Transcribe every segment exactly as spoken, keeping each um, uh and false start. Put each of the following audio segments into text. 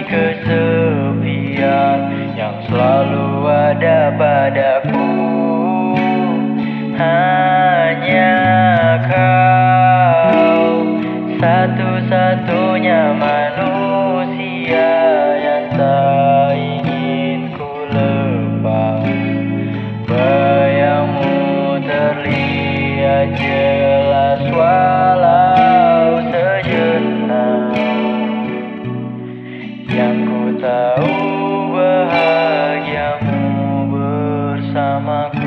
kesepian yang selalu ada padaku. Hanya kau satu-satunya manusia yang tak ingin ku lepas. Bayangmu terlihat jelas walau sejenak. Yang ku tahu bahagiamu bersamaku.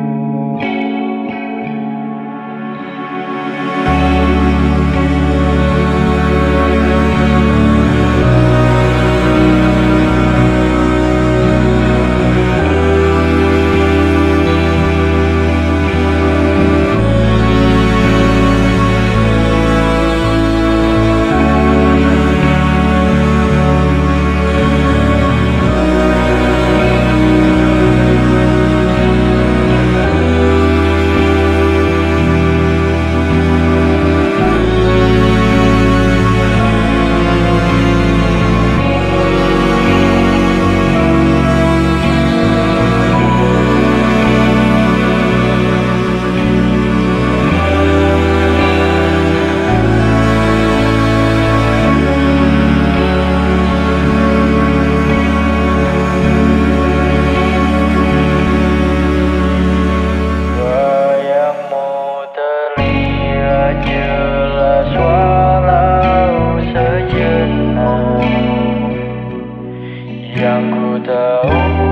Jelas walau sejenak. Yang ku tahu